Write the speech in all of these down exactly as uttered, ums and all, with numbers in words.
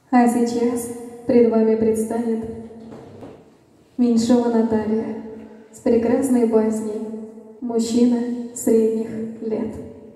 А сейчас пред вами предстанет Меньшова Наталья с прекрасной басней «Мужчина средних лет».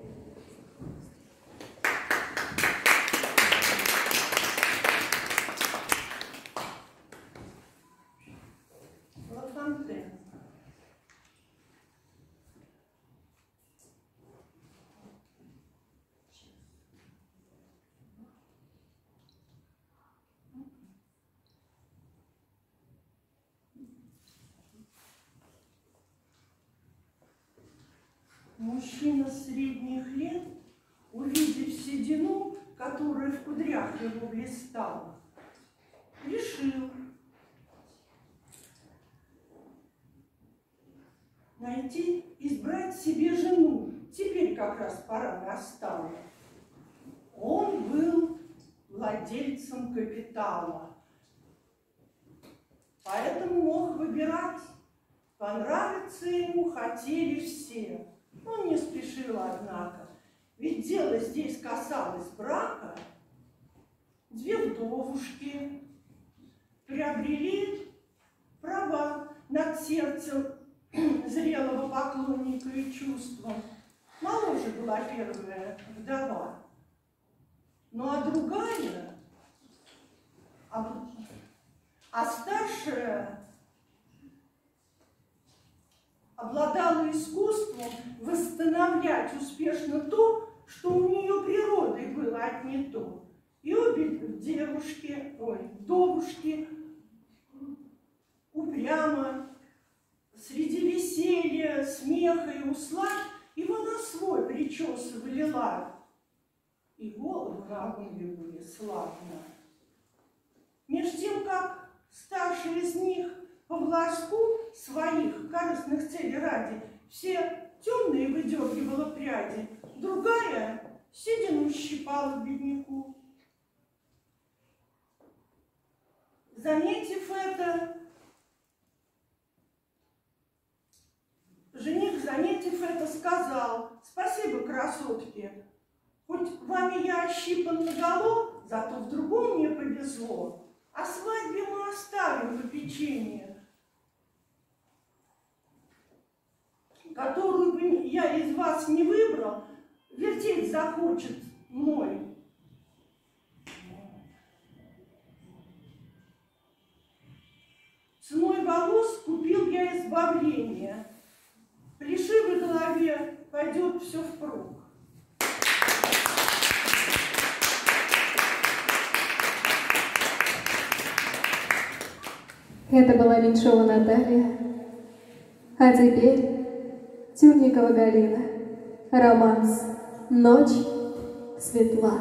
Мужчина средних лет, увидев седину, которая в кудрях его блистала, решил найти, избрать себе жену. Теперь как раз пора настала. Он был владельцем капитала, поэтому мог выбирать. Понравиться ему хотели все. Он не спешил, однако, ведь дело здесь касалось брака. Две вдовушки приобрели права над сердцем зрелого поклонника и чувством. Моложе была первая вдова, ну а другая, а, а старшая обладала искусством восстановлять успешно то, что у нее природой было отнято. И обе девушки, ой, вдовушки упрямо среди веселья, смеха и услад его на свой причесывали лад. И головы на обуви были славно. Меж тем, как старший из них по волоску своих корыстных целей ради все темные выдергивала пряди, другая седину щипала к бедняку. Заметив это, жених, заметив это, сказал: «Спасибо, красотке, хоть вами я ощипан наголо, зато в другом мне повезло. О свадьбе мы оставим попечение, которую бы я из вас не выбрал, вертеть захочет мной. Ценой волос купил я избавление, плешивой голове пойдет все впрок». Это была Меньшова Наталья. А теперь Тюрникова Галина. Романс «Ночь светла».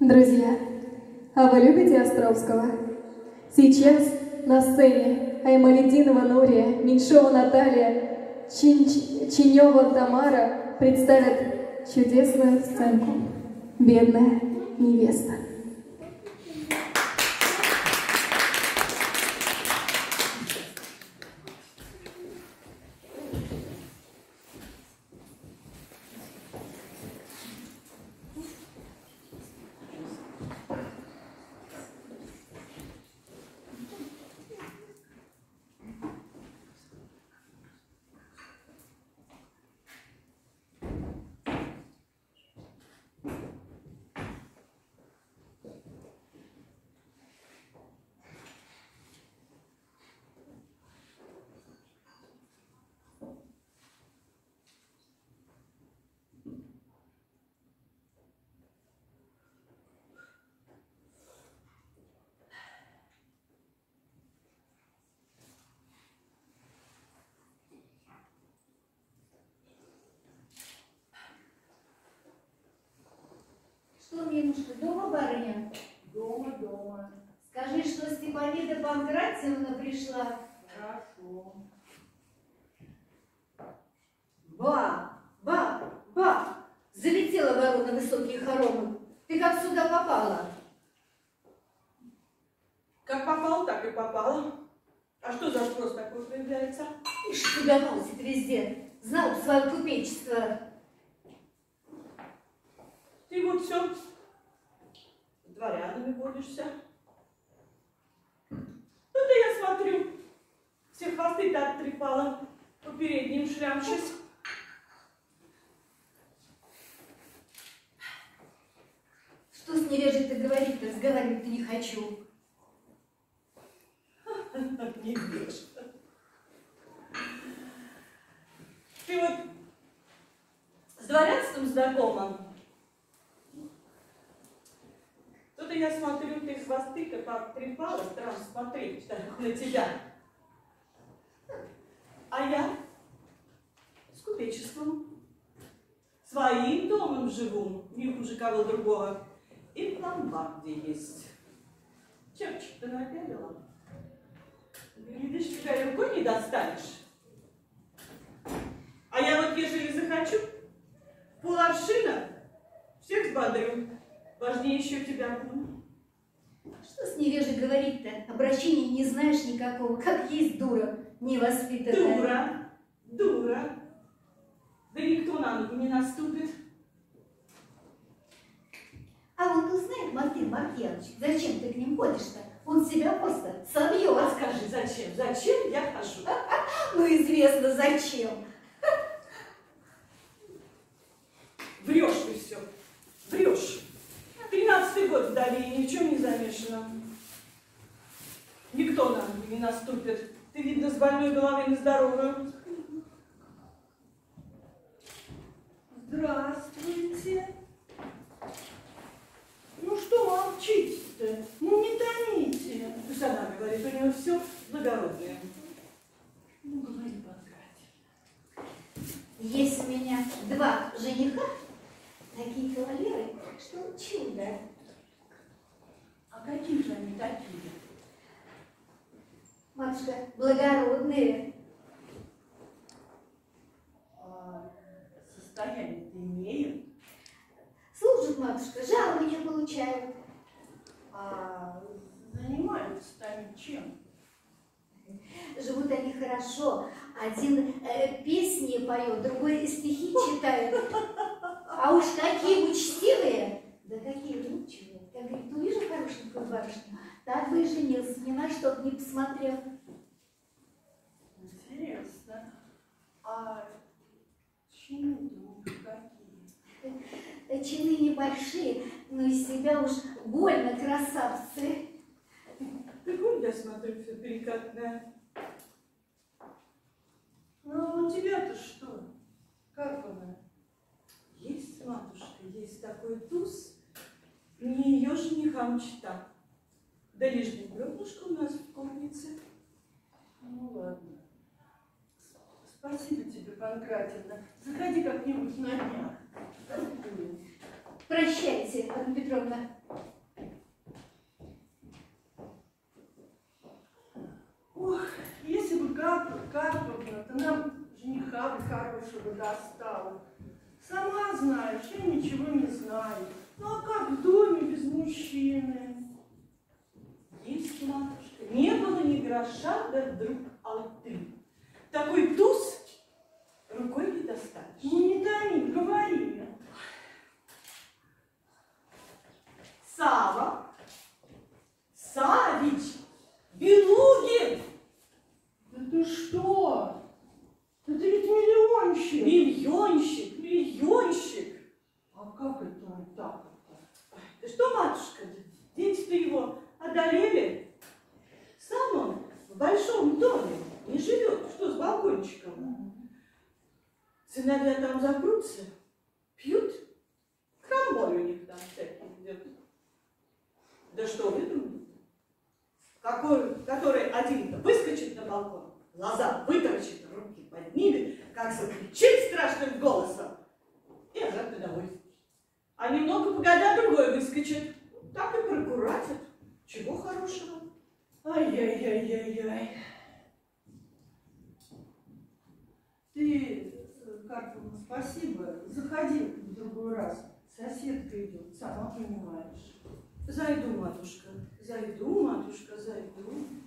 Друзья, а вы любите Островского? Сейчас на сцене Аймалетдинова Нурия, Меньшова Наталья, Чин Чинева Тамара представят чудесную сценку «Бедная невеста». Что, Минушка, дома барыня? Дома, дома. Скажи, что Степанида Панкратьевна пришла. Хорошо. Ба, ба, ба! Залетела ворона на высокие хоромы. Ты как сюда попала? Как попал, так и попало. А что за спрос такой появляется? Ишь, тебя носит везде. Знал бы свое купечество. Ты вот все дворянами водишься. Ну-то я смотрю, все хвосты-то оттрепала, по передним шлямшись. Что с невежей-то говорить-то? Разговаривать-то не хочу. Не врешь. Ты вот с дворянством знакома? Тут я смотрю, ты хвосты-то потрепала, странно смотреть на тебя. А я с купечеством, своим домом живу, не хуже кого другого. И в ломбарде есть. Чепчик-то напялила. Видишь, тебя рукой не достанешь. А я вот, ежели захочу, поларшина всех сбодрю. Важнее еще тебя буду. Что с невежей говорить-то? Обращения не знаешь никакого. Как есть дура невоспитанная. Дура, дура. Да никто на ногу не наступит. А вот узнает Мартин Маркьянович, зачем ты к ним ходишь-то? Он себя просто собьет. А скажи, зачем? Зачем я хожу? Ну, известно, зачем. Врешь ты все. Врешь. Тринадцатый год вдали, и ни в чем не замешана. Никто на ногу не наступит. Ты, видно, с больной головы на здоровую. Здравствуйте. Ну что молчите-то? Ну не тоните. Пусть она говорит, у нее все благородное. Ну, говори, Панкратьевна. Есть у меня два жениха, такие кавалеры, что чудо. А какие же они такие? Матушка, благородные. А состояние-то имеют? Служат, матушка, жалования получают. А занимаются они чем? Живут они хорошо. Один э, песни поет, другой стихи читает. А уж какие учтивые! Да какие внучевые. Я, говорит, увижу хорошенькую барышню, так бы и женился, ни на что б не посмотрел. Интересно. А чины-то у них какие? Чины небольшие, но из себя уж больно красавцы. Ты вон, я смотрю, все перекатное. Ну, у тебя-то что? Как она? Есть, матушка, есть такой туз, не ее женихам чита. Да лишь бы бревнышко у нас в комнате. Ну, ладно. Спасибо тебе, Панкратьевна. Заходи как-нибудь на днях. Прощайте, Анна Петровна. Ох, если бы Карповна, Карповна, то нам жениха бы хорошего достала. Сама знаешь, я ничего не знаю. Ну а как в доме без мужчины? Есть, матушка, не было ни гроша, да вдруг алты. Такой туз рукой не достанешь. Ну не томи, говори. Сава, Савич, Белугин. Да ты что? Да ты ведь миллионщик. Миллионщик, миллионщик. А как это он так это? Да что, матушка, дети-то его одолели. Сам он в большом доме не живет, что с балкончиком. Сыновья там запрутся, пьют, крамболь у них там всякий идет. Да что вы думаете? Какой, который один-то выскочит на балкон, глаза вытаращит, руки поднимет, как закричит страшным голосом, и обратно домой. А немного погодя другой выскочит, так и прокуратит. Чего хорошего? Ай-яй-яй-яй-яй. Ты, Карповна, спасибо. Заходи в другой раз. Соседка идет, сама понимаешь. Зайду, матушка, зайду, матушка, зайду.